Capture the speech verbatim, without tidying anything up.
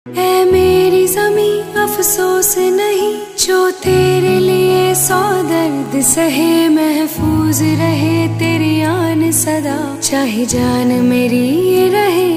ऐ मेरी ज़मीं अफसोस नहीं, जो तेरे लिए सौ दर्द सहे। महफूज रहे तेरी आन सदा, चाहे जान मेरी ये रहे